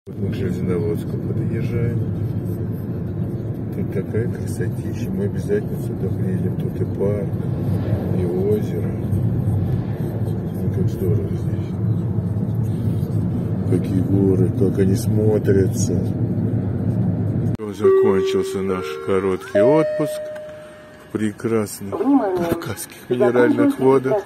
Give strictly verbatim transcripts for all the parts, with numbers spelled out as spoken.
Вот мы к Железноводску подъезжаем. Тут такая красотища. Мы обязательно сюда приедем. Тут и парк, и озеро. Ну, как здорово здесь. Какие горы, как они смотрятся. Закончился наш короткий отпуск в прекрасных кавказских минеральных водах.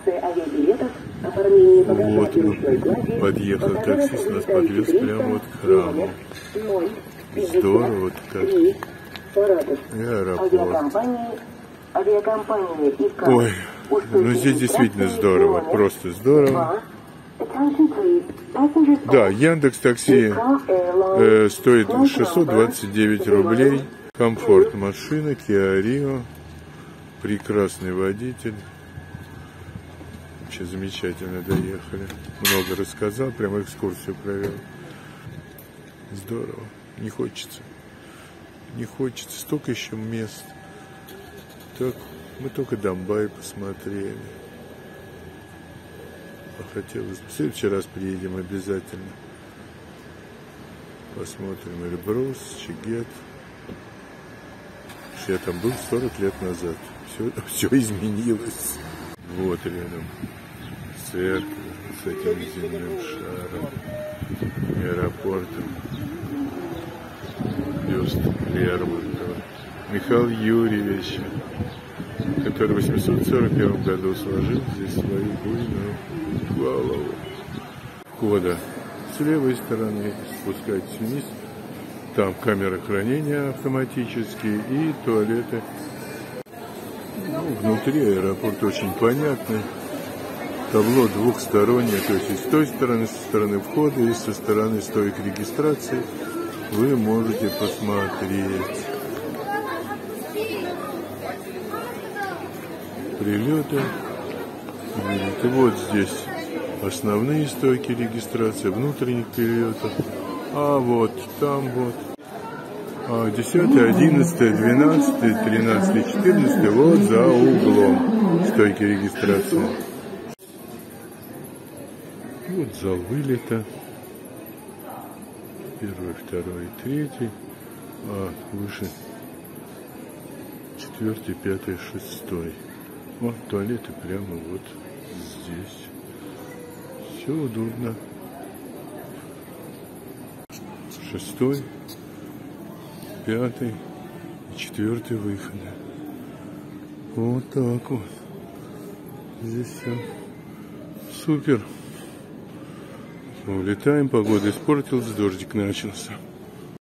Вот мы подъехал таксист, нас подвез прямо вот к храму. Здорово как. И аэропорт. Ой, ну здесь действительно здорово, просто здорово. Да, Яндекс Такси э, стоит шестьсот двадцать девять рублей. Комфорт машины, Kia Rio. Прекрасный водитель. Вообще замечательно доехали. Много рассказал, прям экскурсию провел. Здорово. Не хочется. Не хочется. Столько еще мест. Так, мы только Домбай посмотрели. Хотелось. В следующий раз приедем обязательно. Посмотрим Эльбрус, Чигет. Я там был сорок лет назад. Все, все изменилось. Вот рядом церковь с этим земным шаром, аэропортом, бюст Лермонтова, Михаил Юрьевич, который в восемьсот сорок первом году сложил здесь свою буйную голову. Входа с левой стороны, спускайтесь вниз, там камеры хранения автоматические и туалеты. Ну, внутри аэропорт очень понятный. Табло двухстороннее, то есть и с той стороны, со стороны входа, и со стороны стойки регистрации вы можете посмотреть прилеты. И вот здесь основные стойки регистрации, внутренних перелетов. А вот там вот десятый, одиннадцатый, двенадцатый, тринадцатый, четырнадцатый вот за углом стойки регистрации. Вот зал вылета. Первый, второй, третий. А выше четвертый, пятый, шестой. Вот туалеты прямо вот здесь. Все удобно. Шестой, пятый и четвертый выходы. Вот так вот. Здесь все супер. Мы улетаем, погода испортилась, дождик начался.